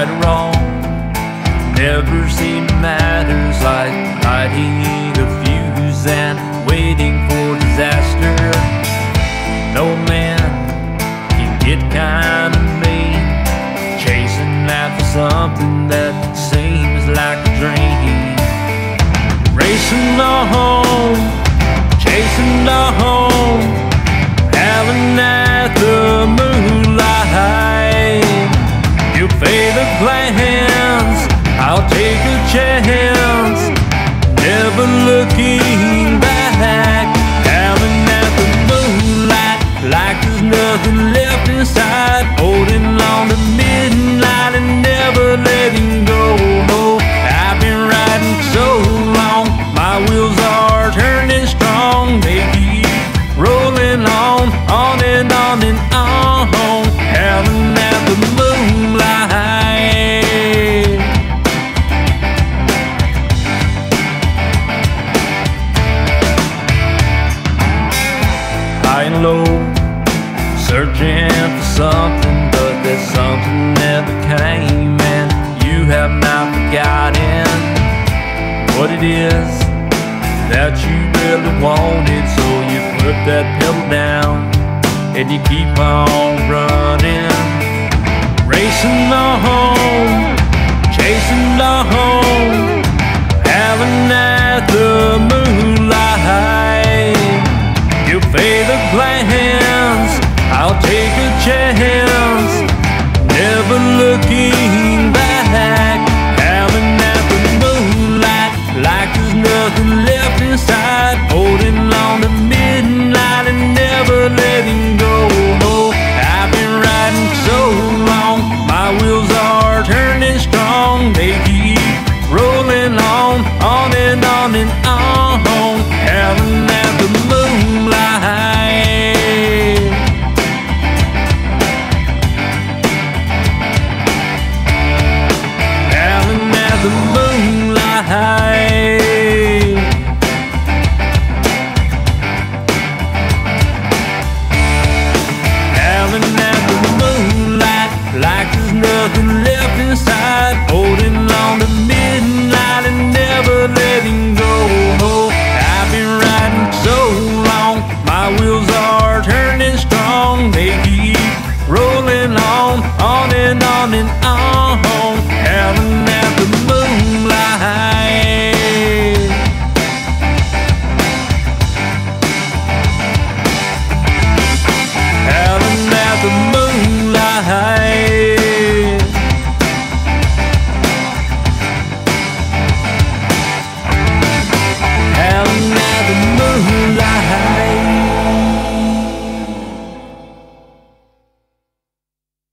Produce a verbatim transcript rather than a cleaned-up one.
right or wrong, never seemed to matter. Like lighting a fuse and waiting for disaster. No man can get kind of mean, chasing after something that seems like a dream. Racing on, chasing on, howling at the moonlight. You pay the glance, I'll take a chance, never looking back. Howling at the moonlight, like there's nothing left inside, holding on to midnight and never letting go. I've been riding so long, my wheels are turning strong. They keep rolling on, on and on and on, howling at the moonlight. High and low, searching for something, but that something never came. And you have not forgotten what it is that you really wanted. So you put that pedal down and you keep on running. Racing on, chasing on, howling at the moonlight. You pay the glance, I'll take a chance, never looking back. Howling at the moonlight, like there's nothing left inside, holding on to midnight and never letting go. I've been riding so long, my wheels are turning strong. They keep rolling on, on and on and on, howling at the moonlight. Howling at the moonlight. Howling at the moonlight, like there's nothing left inside, holding on to midnight and never letting go. I've been riding so long, my wheels are turning strong. They keep rolling on, on and on and on, howling at the moonlight. Howling at the moonlight.